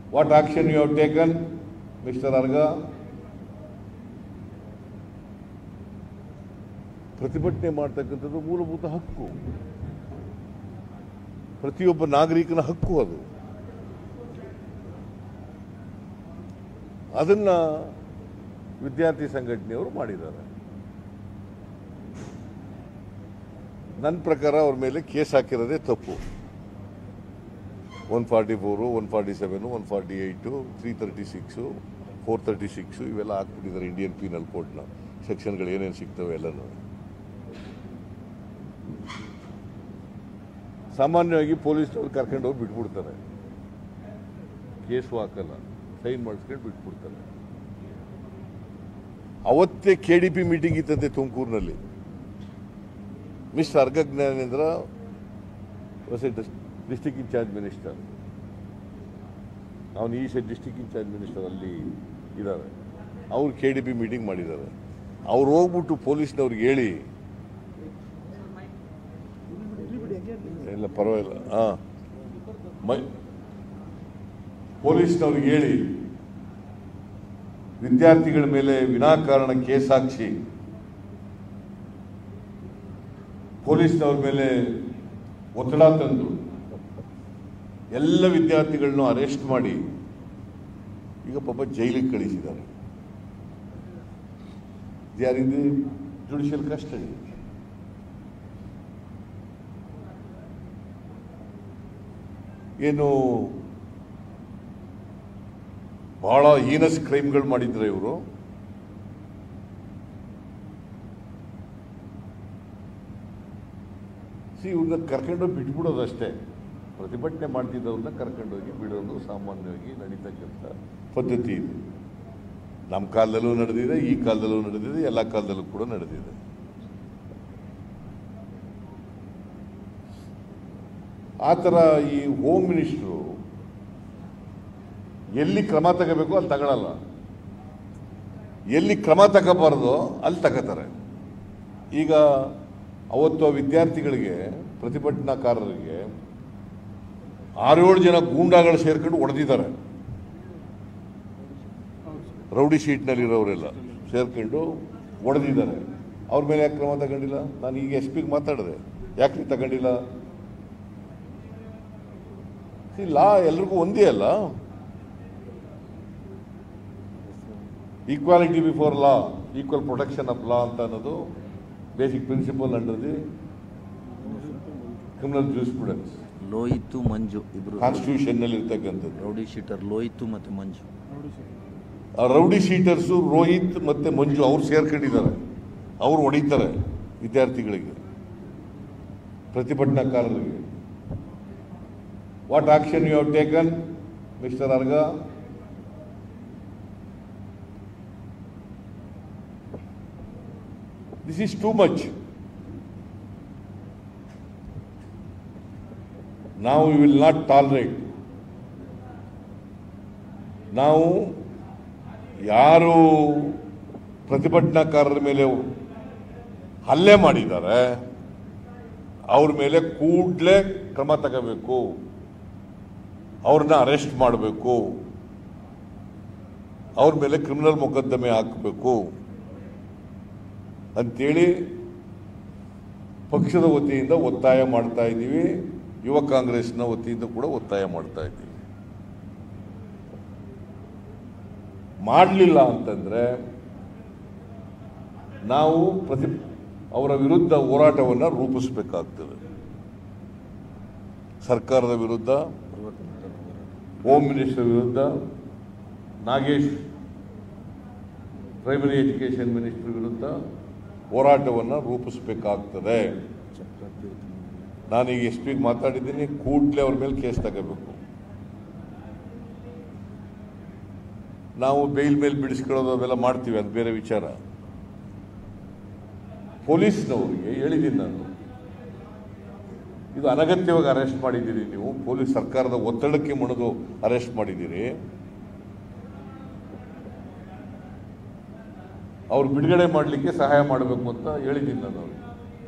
What action you have taken, Mr. Arga? ಪ್ರತಿಭಟನೆ ಮಾಡತಕ್ಕಂಥದ್ದು ಮೂಲಭೂತ ಹಕ್ಕು, ಪ್ರತಿಯೊಬ್ಬ ನಾಗರಿಕನ ಹಕ್ಕು ಅದು. ಅದನ್ನ ವಿದ್ಯಾರ್ಥಿ ಸಂಘಟನೆಯವರು ಮಾಡಿದ್ದಾರೆ. ನನ್ನ ಪ್ರಕಾರ ಅವ್ರ ಮೇಲೆ ಕೇಸ್ ಹಾಕಿರೋದೇ ತಪ್ಪು. 144, 147, 148, 336, 436 ಇವೆಲ್ಲ ಹಾಕ್ಬಿಟ್ಟಿದ್ದಾರೆ ಇಂಡಿಯನ್ ಪೀನಲ್ ಕೋಡ್ನ ಸೆಕ್ಷನ್ಗಳು ಏನೇನು ಸಿಗ್ತವೆ ಎಲ್ಲನೂ. ಸಾಮಾನ್ಯವಾಗಿ ಪೊಲೀಸ್ನವ್ರು ಕರ್ಕೊಂಡು ಹೋಗಿ ಬಿಟ್ಬಿಡ್ತಾರೆ, ಕೇಸು ಹಾಕಲ್ಲ, ಸೈನ್ ಮಾಡಿಸ್ಕೊಂಡು ಬಿಟ್ಬಿಡ್ತಾರೆ. ಅವತ್ತೇ KDP ಮೀಟಿಂಗ್ ಇತ್ತಂತೆ ತುಮಕೂರಿನಲ್ಲಿ. Mister Araga Jnanendra was a district in charge minister. ಅವನು ಈ ಡಿಸ್ಟ್ರಿಕ್ಟ್ ಇನ್ಚಾರ್ಜ್ ಮಿನಿಸ್ಟರ್ ಅಲ್ಲಿ ಇದ್ದಾರೆ. ಅವ್ರು KDP ಮೀಟಿಂಗ್ ಮಾಡಿದ್ದಾರೆ. ಅವ್ರು ಹೋಗ್ಬಿಟ್ಟು ಪೊಲೀಸ್ನವ್ರಿಗೆ ಹೇಳಿ, ಇಲ್ಲ ಪರವಾಗಿಲ್ಲ, ಪೊಲೀಸ್ನವ್ರಿಗೆ ಹೇಳಿ ವಿದ್ಯಾರ್ಥಿಗಳ ಮೇಲೆ ವಿನಾಕಾರಣ ಕೇಸ್ ಹಾಕಿಸಿ ಪೊಲೀಸ್ನವ್ರ ಮೇಲೆ ಒತ್ತಡ ತಂದು ಎಲ್ಲ ವಿದ್ಯಾರ್ಥಿಗಳನ್ನು ಅರೆಸ್ಟ್ ಮಾಡಿ ಈಗ ಪಾಪ ಜೈಲಿಗೆ ಕಳಿಸಿದ್ದಾರೆ. They are in the judicial custody. ಏನು ಬಹಳ ಹೀನಸ್ ಕ್ರೈಮ್ಗಳು ಮಾಡಿದ್ರೆ ಇವರು. ಇವ್ರನ್ನ ಕರ್ಕೊಂಡೋಗಿ ಬಿಟ್ಬಿಡೋದಷ್ಟೇ. ಪ್ರತಿಭಟನೆ ಮಾಡ್ತಿದ್ದವ್ರನ್ನ ಕರ್ಕೊಂಡೋಗಿ ಬಿಡೋದು ಸಾಮಾನ್ಯವಾಗಿ ನಡೀತಕ್ಕಂಥ ಪದ್ಧತಿ ಇದೆ. ನಮ್ಮ ಕಾಲದಲ್ಲೂ ನಡೆದಿದೆ, ಈ ಕಾಲದಲ್ಲೂ ನಡೆದಿದೆ, ಎಲ್ಲ ಕಾಲದಲ್ಲೂ ಕೂಡ ನಡೆದಿದೆ. ಆ ಥರ ಈ ಹೋಮ್ ಮಿನಿಸ್ಟ್ರು ಎಲ್ಲಿ ಕ್ರಮ ತಗೋಬೇಕು ಅಲ್ಲಿ ತಗೊಳ್ಳಲ್ಲ, ಎಲ್ಲಿ ಕ್ರಮ ತಗೋಬಾರ್ದು ಅಲ್ಲಿ ತಗೋತಾರೆ. ಈಗ ಅವತ್ತು ವಿದ್ಯಾರ್ಥಿಗಳಿಗೆ, ಪ್ರತಿಭಟನಾಕಾರರಿಗೆ 6-7 ಜನ ಗೂಂಡಾಗಳು ಸೇರ್ಕೊಂಡು ಹೊಡೆದಿದ್ದಾರೆ. ರೌಡಿ ಶೀಟ್ನಲ್ಲಿರೋರೆಲ್ಲ ಸೇರ್ಕೊಂಡು ಹೊಡೆದಿದ್ದಾರೆ. ಅವ್ರ ಮೇಲೆ ಯಾಕೆ ಕ್ರಮ ತಗೊಂಡಿಲ್ಲ? ನಾನು ಈಗ SP ಮಾತಾಡಿದೆ, ಯಾಕೆ ತಗೊಂಡಿಲ್ಲ? ಲಾ ಎಲ್ರಿಗೂ ಒಂದೇ ಅಲ್ಲ. Equality before law, equal protection of law ಅಂತ ಅನ್ನೋದು basic principle under the criminal jurisprudence. Lohith Manju ಇಬ್ರು ಕಾನ್ಸ್ಟಿಟ್ಯೂಷನ್ ನಲ್ಲಿ ಇರ್ತಕ್ಕಂಥದ್ದು. ರೌಡಿ ಶೀಟರ್ ಲೋಹಿತ್ ಮತ್ತೆ ಮಂಜು. ಆ ರೌಡಿ ಶೀಟರ್ಸು ರೋಹಿತ್ ಮತ್ತೆ ಮಂಜು ಅವ್ರು ಸೇರ್ಕೊಂಡಿದ್ದಾರೆ. ಅವ್ರು ಹೊಡಿತಾರೆ ವಿದ್ಯಾರ್ಥಿಗಳಿಗೆ, ಪ್ರತಿಭಟನಾಕಾರರಿಗೆ. What action you have taken, Mr. Arga? This is too much. Now we will not tolerate. ನಾವು ಯಾರು ಪ್ರತಿಭಟನಾಕಾರರ ಮೇಲೆ ಹಲ್ಲೆ ಮಾಡಿದ್ದಾರೆ ಅವ್ರ ಮೇಲೆ ಕೂಡಲೇ ಕ್ರಮ ತಗೋಬೇಕು, ಅವ್ರನ್ನ ಅರೆಸ್ಟ್ ಮಾಡಬೇಕು, ಅವ್ರ ಮೇಲೆ ಕ್ರಿಮಿನಲ್ ಮೊಕದ್ದಮೆ ಹಾಕಬೇಕು ಅಂತೇಳಿ ಪಕ್ಷದ ವತಿಯಿಂದ ಒತ್ತಾಯ ಮಾಡ್ತಾ ಇದ್ದೀವಿ. ಯುವ ಕಾಂಗ್ರೆಸ್ನ ವತಿಯಿಂದ ಕೂಡ ಒತ್ತಾಯ ಮಾಡ್ತಾ ಇದ್ದೀವಿ. ಮಾಡಲಿಲ್ಲ ಅಂತಂದ್ರೆ ನಾವು ಅವರ ವಿರುದ್ಧ ಹೋರಾಟವನ್ನು ರೂಪಿಸಬೇಕಾಗ್ತದೆ. ಸರ್ಕಾರದ ವಿರುದ್ಧ, ಹೋಮ್ ಮಿನಿಸ್ಟರ್ ವಿರುದ್ಧ, ನಾಗೇಶ್ ಪ್ರೈಮರಿ ಎಜುಕೇಷನ್ ಮಿನಿಸ್ಟರ್ ವಿರುದ್ಧ ಹೋರಾಟವನ್ನು ರೂಪಿಸಬೇಕಾಗ್ತದೆ. ನಾನೀಗ SP ಮಾತಾಡಿದ್ದೀನಿ, ಕೂಡಲೇ ಅವ್ರ ಮೇಲೆ ಕೇಸ್ ತಗೋಬೇಕು. ನಾವು ಬೇಲ್ ಮೇಲೆ ಬಿಡಿಸ್ಕೊಳ್ಳೋದು ಅವೆಲ್ಲ ಮಾಡ್ತೀವಿ, ಅದು ಬೇರೆ ವಿಚಾರ. ಪೊಲೀಸ್ನವರಿಗೆ ಹೇಳಿದ್ದೀನಿ ನಾನು, ಇದು ಅನಗತ್ಯವಾಗಿ ಅರೆಸ್ಟ್ ಮಾಡಿದ್ದೀರಿ ನೀವು, ಪೊಲೀಸ್ ಸರ್ಕಾರದ ಒತ್ತಡಕ್ಕೆ ಮಣಿದು ಅರೆಸ್ಟ್ ಮಾಡಿದ್ದೀರಿ. ಅವ್ರು ಬಿಡುಗಡೆ ಮಾಡಲಿಕ್ಕೆ ಸಹಾಯ ಮಾಡಬೇಕು ಅಂತ ಹೇಳಿದ್ದೀನಿ ನಾನು ಅವ್ರಿಗೆ.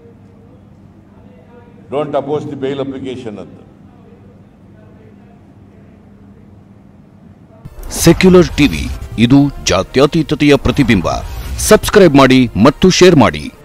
Don't oppose the bail application ಅಂತ. ಸೆಕ್ಯುಲರ್ ಟಿವಿ, ಇದು ಜಾತ್ಯತೀತತೆಯ ಪ್ರತಿಬಿಂಬ. ಸಬ್ಸ್ಕ್ರೈಬ್ ಮಾಡಿ ಮತ್ತು ಶೇರ್ ಮಾಡಿ.